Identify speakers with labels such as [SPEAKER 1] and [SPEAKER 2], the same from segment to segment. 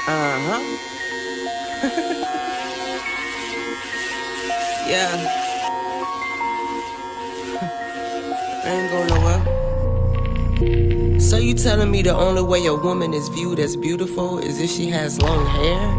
[SPEAKER 1] Uh-huh. Yeah. I ain't going nowhere. So you telling me the only way a woman is viewed as beautiful is if she has long hair?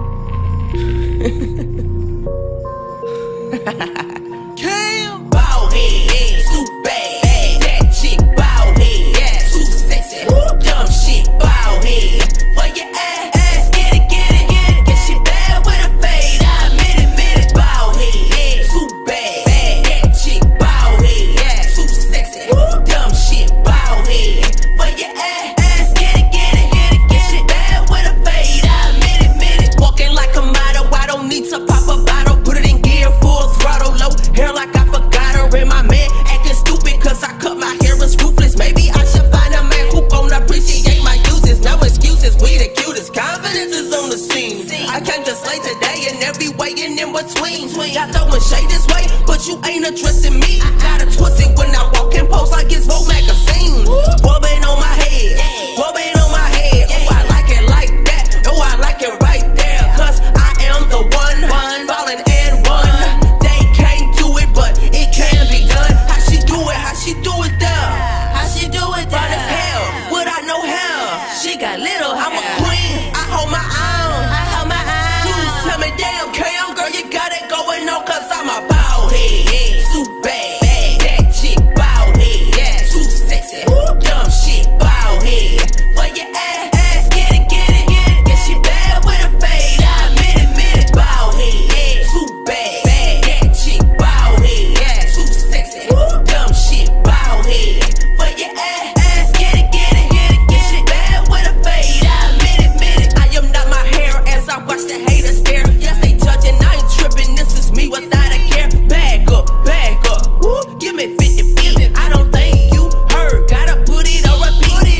[SPEAKER 2] Cam bald head, too bad. That chick bald head, too sexy. Dumb shit bald head. Where you at? Get it. Get shit bad with a fade. I admit it. Bald head, too bad. That chick bald head, too sexy. Dumb shit bald head. Where you at? Get it. Get shit bad with a fade. I admit it. Walking like a model. I don't need to pop a bottle. Put it in gear, full throttle, low hair like I forgot her. And my man acting stupid cause I cut my hair is ruthless. Maybe I should find a man who gon' appreciate my uses. No excuses, we the cutest. Confidence is on the scene. I came to slay today and every way and in between. Y'all throwing shade this way, but you ain't addressing me. Got to twist it when I walk in post like it's Vogue magazine. Woman on my head, woman on my head. Oh, I like it like that. Oh, I like it right there. Cause I am the one, ballin' and one. They can't do it, but it can be done. How she do it? How she do it there? How she do it there? Fine as hell, would I know how? She got little, I'm a queen. I hold my own. You just tell me, damn, Cam, girl, you got it going on. Cause I'm a bald head, too bad. That chick bald head, too sexy. Dumb shit bald head. Where you at? Get it. Get shit bad with a fade. I admit it. Bald head, too bad. That chick bald head, too sexy. Dumb shit bald head. Where you at? Get it. Get shit bad with a fade. I admit it. I am not my hair as I watch the haters stare. Yes, they judging, I ain't tripping. This is me without a care. Bag up. Woo, give me 50 feet. I don't think you heard. Gotta put it on repeat.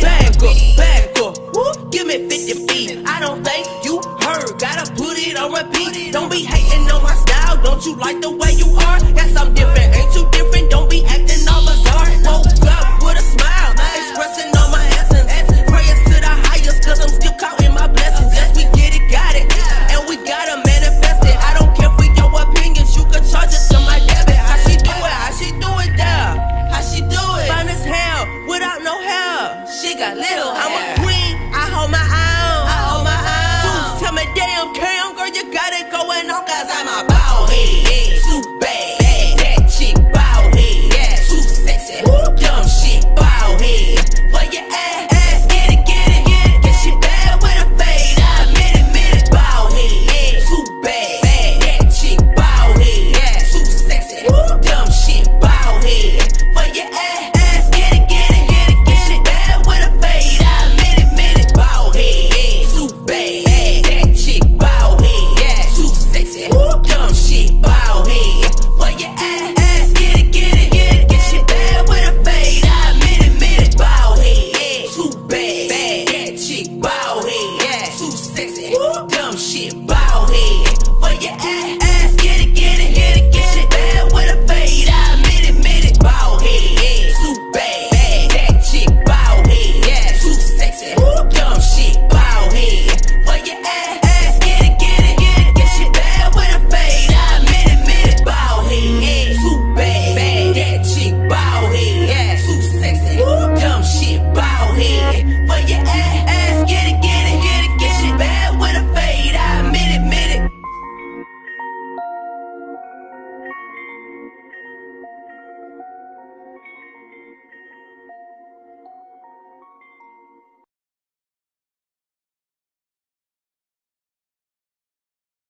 [SPEAKER 2] Bag up. Woo, give me 50 feet. I don't think you heard. Gotta put it on repeat. Don't be hating on my style. Don't you like the way you are? Yes, I'm different. Ain't you different? Don't be acting all bizarre. Woke up with a smile, expressing all my essence. Prayers to the highest, cause I'm still counting my blessings. Yes, we get it, got it. And we gotta manifest it. I don't care for your opinions. You can charge it to my debit. How she do it? How she do it there? How she do it? Fine as hell, without no hair. She got little, I'm a queen. I hold my own. Dudes tell me, damn,